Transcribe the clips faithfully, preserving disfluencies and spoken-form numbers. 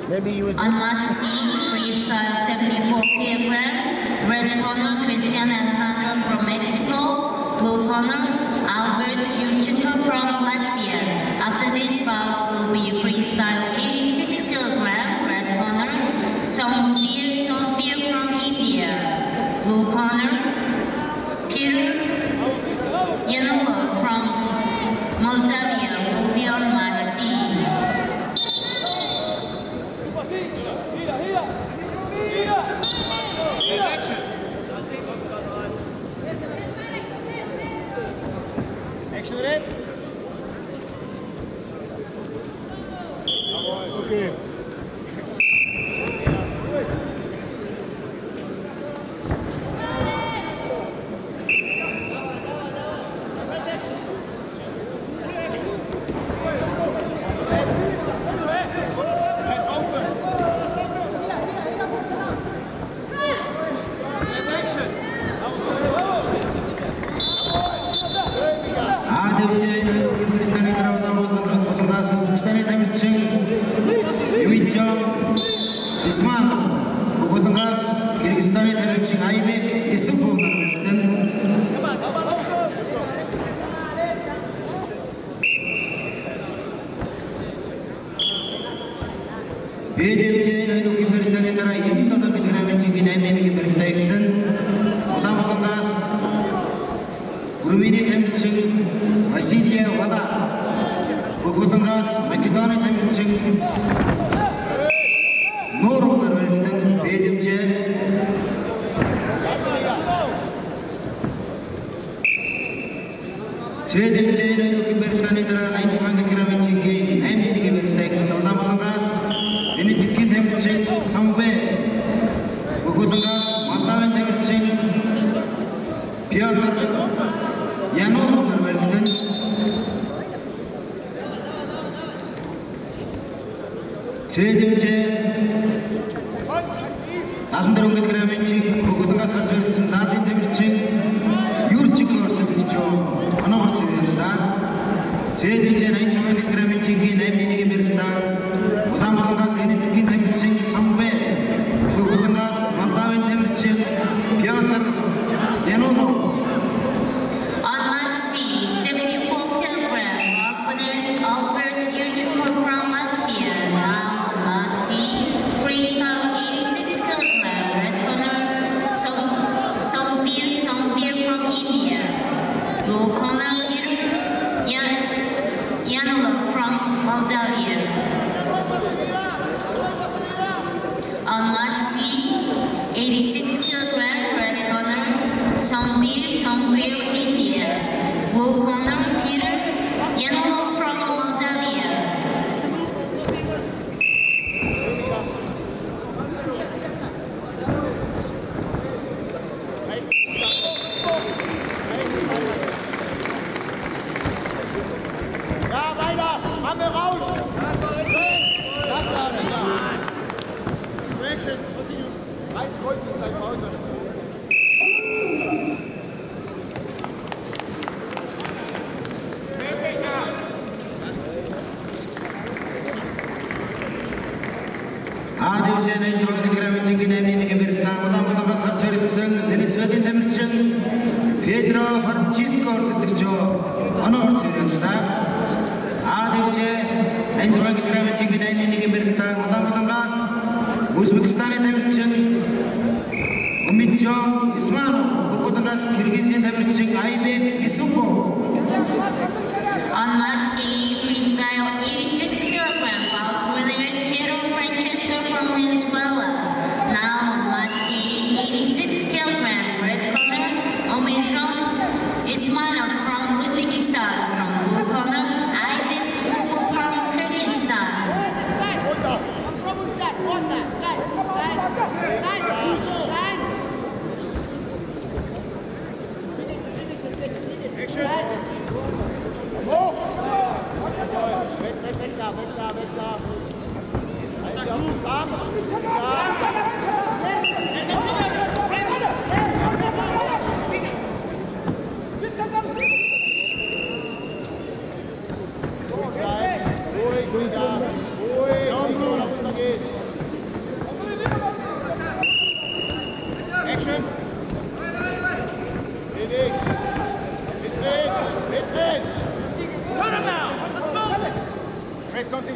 Maybe you was on mat C, freestyle seventy-four kilogram, red corner Cristian Alejandro from Mexico, blue corner Albert Yurchenko from Latvia. After this bout will be freestyle eighty-six kilogram, red corner Somveer Somveer from India, blue corner Peter Yanulov from Moldavia will be on mat C. Action red. Okay. Ruhig, ruhig, ruhig.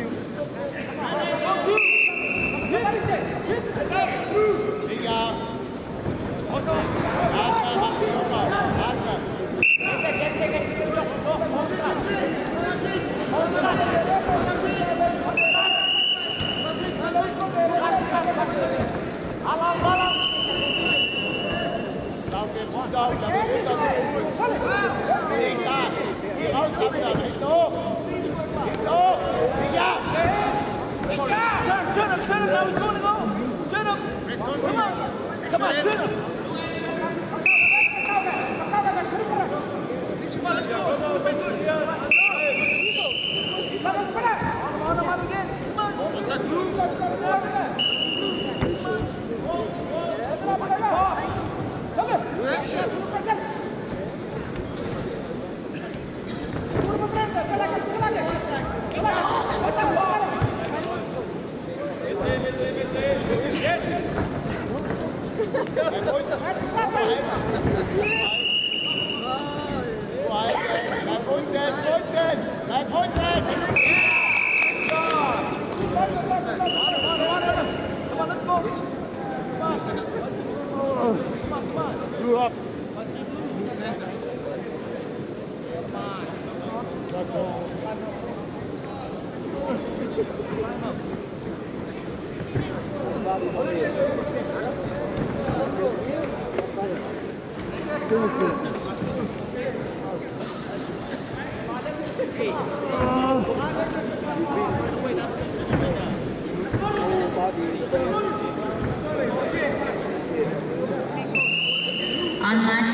On mat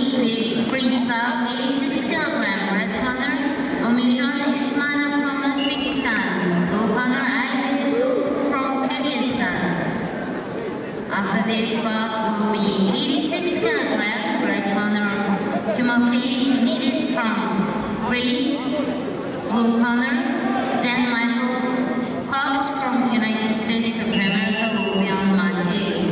E, freestyle eighty-six kilogram, red corner, Omishan Ismanov from Uzbekistan, blue corner Aybek Yusuf from Kyrgyzstan. After this bout will be eighty-six kilogram, red corner, Timofey Hamidis from Greece, blue corner, Dan Michael Cox from United States of America will be on mat A.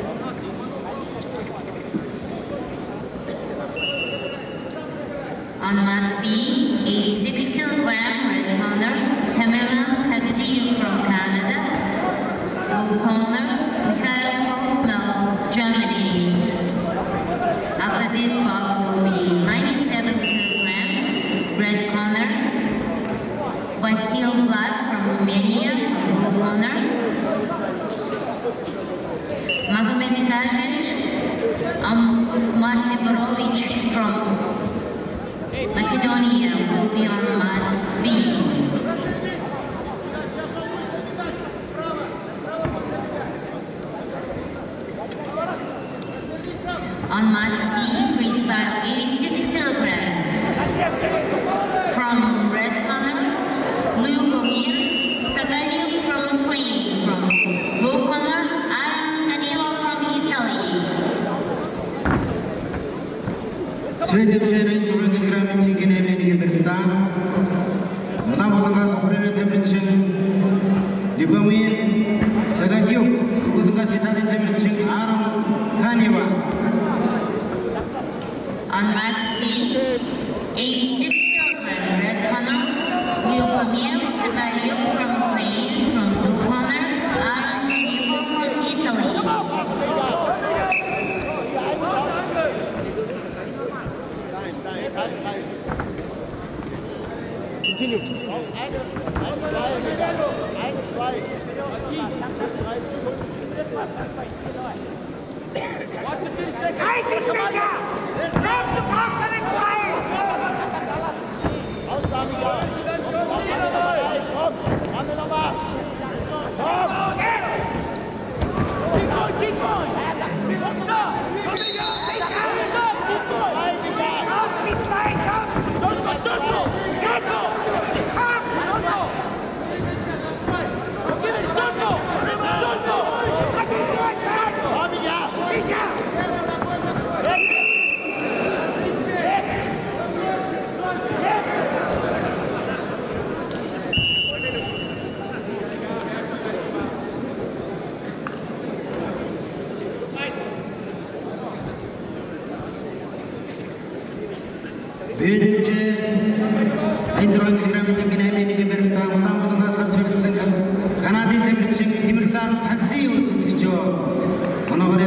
On mat B, eighty-six kilogram, red corner, Tamerlan Taxiyev from Canada, blue corner, Mikhail Hofmel, Germany. After this bout will be ninety-seven kilogram, red corner, Vasil Vlad from Romania, from blue corner, Magomed Itajic, um, Marty Borovic from Macedonia will be on mat B. On mat C, freestyle eighty-six kilogram. From red corner, Lyubomir Sagalyev from Ukraine. From blue corner, Aaron Danilo from Italy. On mat C, eighty-six kilogram, red corner, Lyubomir Sagalyev from Ukraine. From blue corner, Aaron Danilo from Italy. Continue. Eine, eine, zwei, eine, zwei. drei Sekunden. dreißig Meter! Selbst du brauchst einen zwei! Ausnahme, ja. Komm, Hände nochmal. Komm! Keep on, keep on! Stop! Komm, Digga! Stop! Keep on! Auf die zwei, komm! Sonko, Sonko! Sonko! Komm! Sonko! Gib es Sonko! Sonko! Komm, ja! Sicher! Birinci, Tentron Kilometre Güneyliğini bir tağımdan bu da sarsıyor. тааксийн үйлчлэгч манай